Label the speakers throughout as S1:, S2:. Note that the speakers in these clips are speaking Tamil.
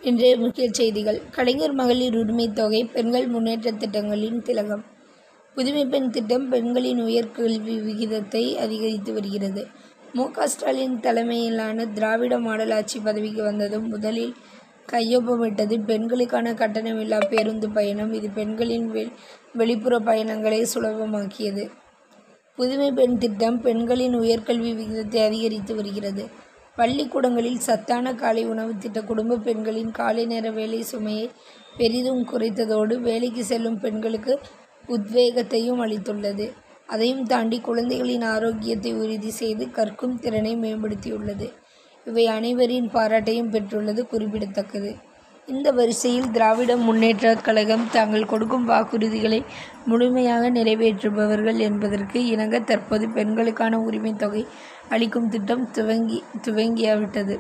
S1: இன்றைய முக்கிய செய்திகள். கலைஞர் மகளிர் உரிமை தொகை பெண்கள் முன்னேற்ற திட்டங்களின் திலகம். புதுமை பெண் திட்டம் பெண்களின் உயர்கல்வி விகிதத்தை அதிகரித்து வருகிறது. மு.க. ஸ்டாலின் தலைமையிலான திராவிட மாடல் ஆட்சி பதவிக்கு வந்ததும் முதலில் கையொப்பமிட்டது பெண்களுக்கான கட்டணமில்லா பேருந்து பயணம். இது பெண்களின் வெளிப்புற பயணங்களை சுலபமாக்கியது. புதுமை பெண் திட்டம் பெண்களின் உயர்கல்வி விகிதத்தை அதிகரித்து வருகிறது. பள்ளிக்கூடங்களில் சத்தான காலை உணவு திட்ட குடும்ப பெண்களின் காலை நேர வேலை சுமையை பெரிதும் குறைத்ததோடு வேலைக்கு செல்லும் பெண்களுக்கு உத்வேகத்தையும் அளித்துள்ளது. அதையும் தாண்டி குழந்தைகளின் ஆரோக்கியத்தை உறுதி செய்து கற்கும் திறனை மேம்படுத்தியுள்ளது. இவை அனைவரின் பாராட்டையும் பெற்றுள்ளது குறிப்பிடத்தக்கது. இந்த வரிசையில் திராவிட முன்னேற்றக் கழகம் தாங்கள் கொடுக்கும் வாக்குறுதிகளை முழுமையாக நிறைவேற்றுபவர்கள் என்பதற்கு இணங்க தற்போது பெண்களுக்கான உரிமை தொகை அளிக்கும் திட்டம் துவங்கிவிட்டது.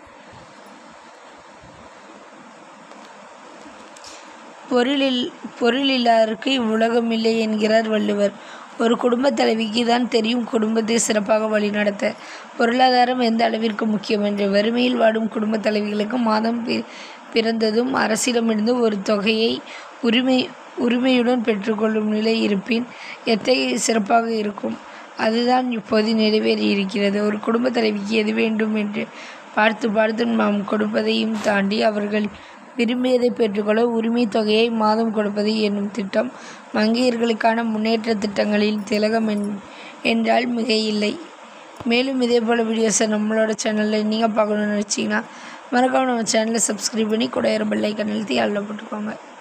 S1: பொருளில்லாருக்கு இவ்வுலகம் இல்லை என்கிறார் வள்ளுவர். ஒரு குடும்ப தலைவிக்கு தான் தெரியும் குடும்பத்தை சிறப்பாக வழிநடத்த பொருளாதாரம் எந்த அளவிற்கு முக்கியம் என்று. வறுமையில் வாடும் குடும்ப தலைவிகளுக்கு மாதம் பிறந்ததும் அரசிடமிருந்து ஒரு தொகையை உரிமையுடன் பெற்றுக்கொள்ளும் நிலை இருப்பின் எத்தகைய சிறப்பாக இருக்கும். அதுதான் இப்போது நிறைவேறியிருக்கிறது. ஒரு குடும்ப தலைவிக்கு எது வேண்டும் என்று பார்த்து நாம் கொடுப்பதையும் தாண்டி அவர்கள் விரும்பியதை பெற்றுக்கொள்ள உரிமை தொகையை மாதம் கொடுப்பது என்னும் திட்டம் மங்கையர்களுக்கான முன்னேற்ற திட்டங்களில் திலகம் என்றால் மிக இல்லை. மேலும் இதேபோல் வீடியோஸை நம்மளோட சேனலில் நீங்கள் பார்க்கணுன்னு நினச்சிங்கன்னா மறக்காம நம்ம சேனலை சப்ஸ்கிரைப் பண்ணி கூட பெல் ஐக்கான் அழுத்தி ஆல்ல போட்டுக்கோங்க.